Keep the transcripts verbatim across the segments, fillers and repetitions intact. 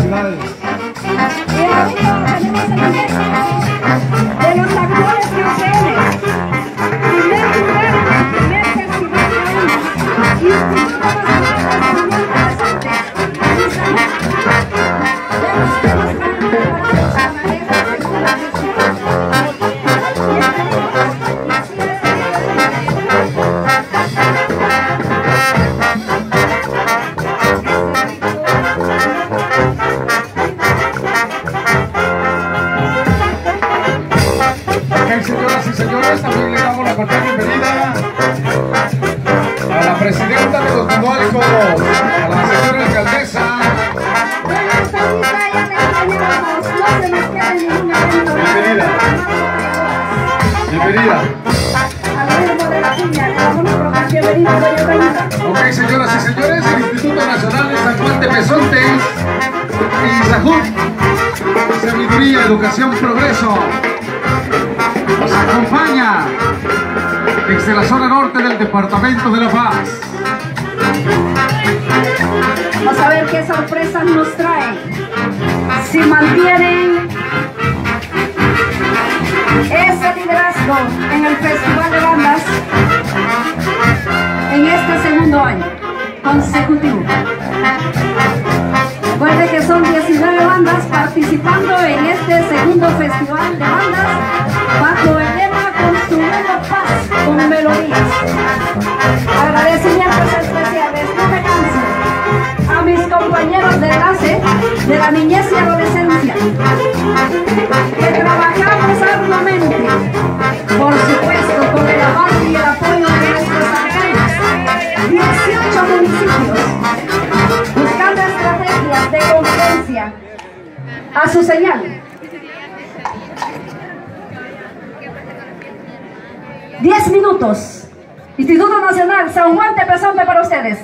felicidades. Y ahorita tenemos el ingreso de los actuales campeones. Primer lugar, primer festival de bandas. Instituto Nacional de Presente. Señoras y señores, también le damos la cordial bienvenida a la presidenta de los Conualcos, a la señora alcaldesa. Bienvenida. Bienvenida. Ok, señoras y señores, el Instituto Nacional de San Juan de Pesontes y Sajún, Sabiduría, Educación, Progreso. Nos acompaña desde la zona norte del departamento de La Paz. Vamos a ver qué sorpresas nos traen. Si mantienen ese liderazgo en el Festival de Bandas en este segundo año consecutivo. Recuerde que son diecinueve bandas participando en este segundo Festival de Bandas bajo el lema Construyendo Paz con Melodías. Agradecimientos especiales, no me canso, a mis compañeros de enlace de la niñez y adolescencia, que trabajamos arduamente, por supuesto con el aval y el apoyo de nuestros alcaldes, dieciocho municipios, buscando estrategias de convivencia. A su señal. Diez minutos. Instituto Nacional San Juan de Pesonte para ustedes.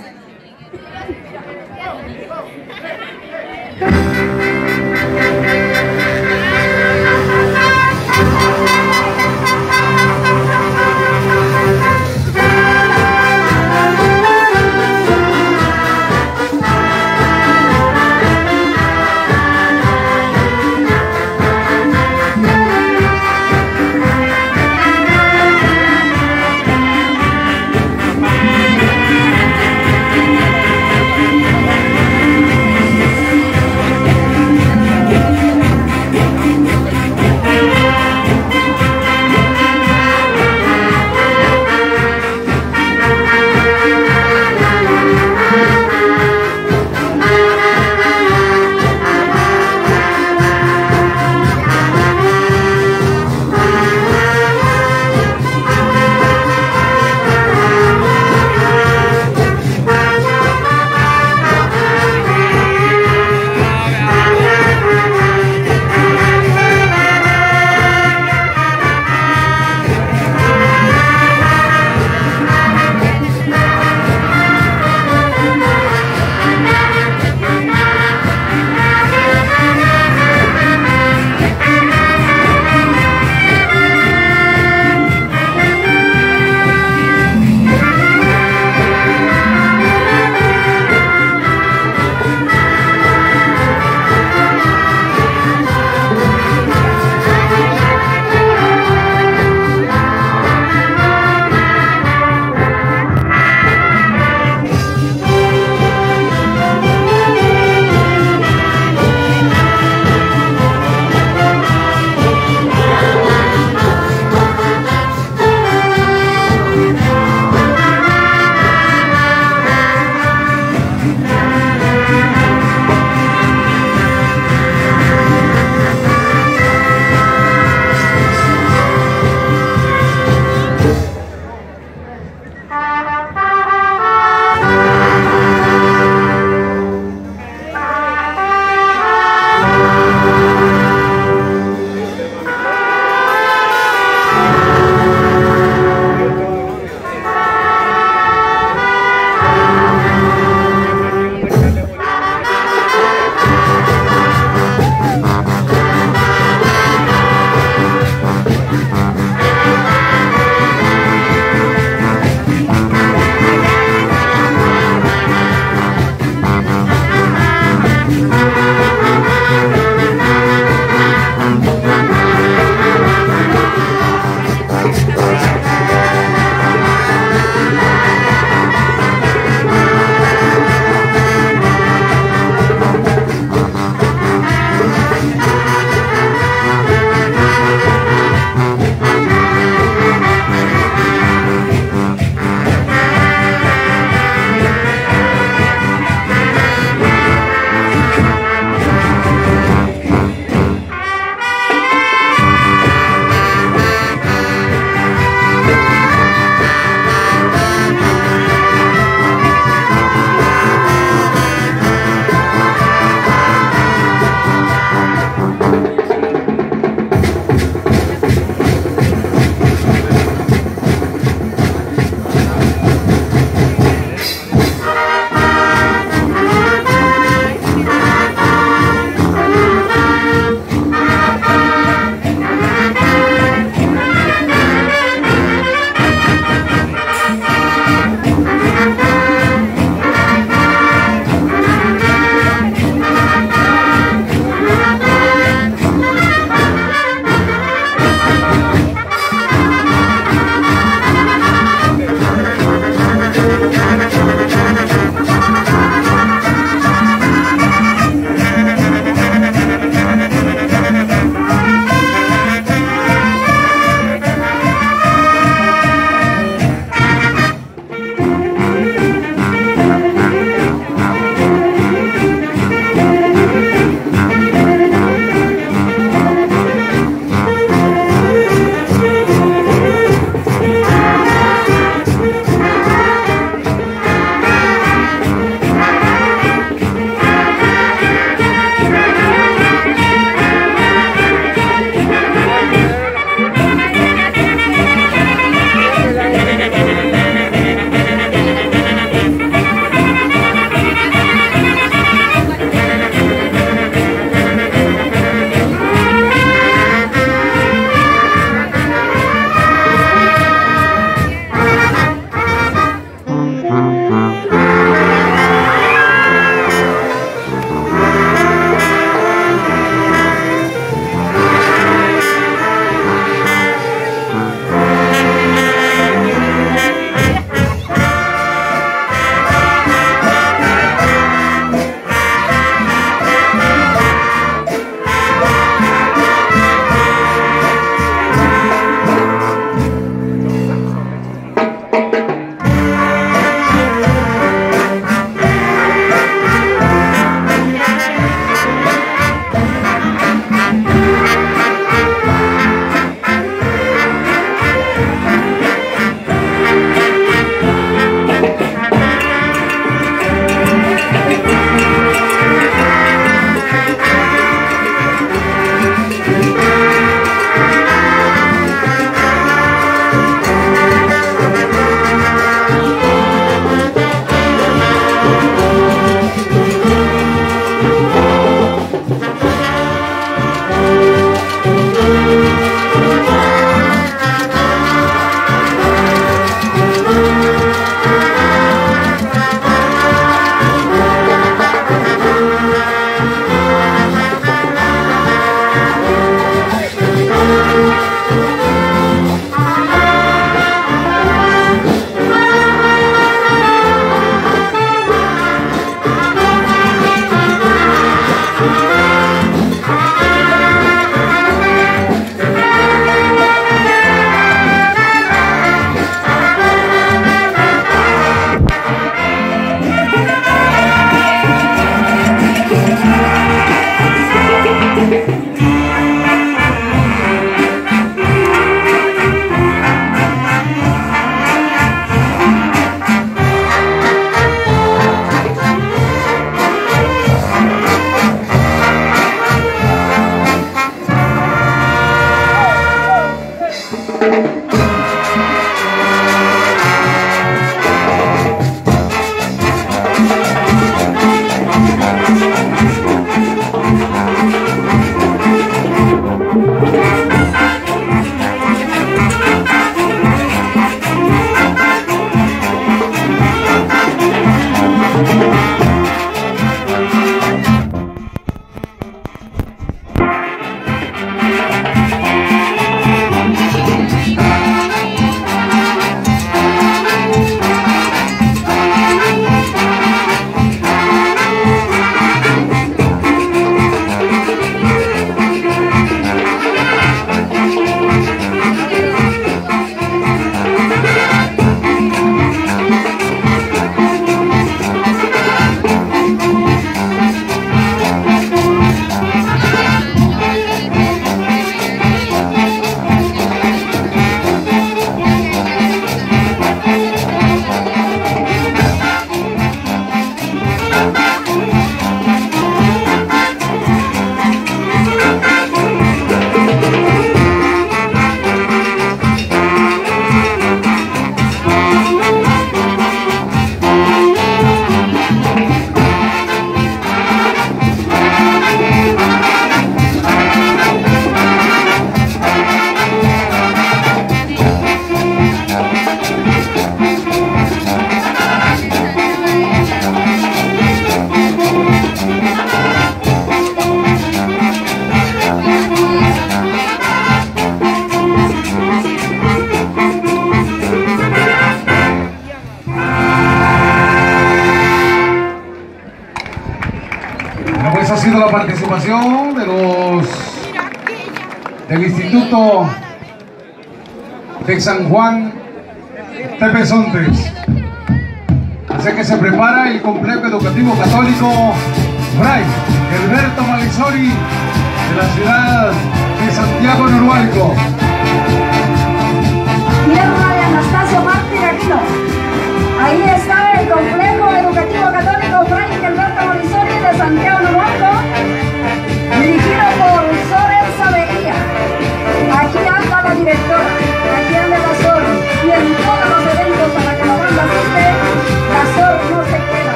Pues ha sido la participación de los del Instituto de San Juan de Pesontes. Así que se prepara el Complejo Educativo Católico Fray Alberto Malizori de la ciudad de Santiago Norhualco. Tierra de Anastasio Martín Aquino. Ahí es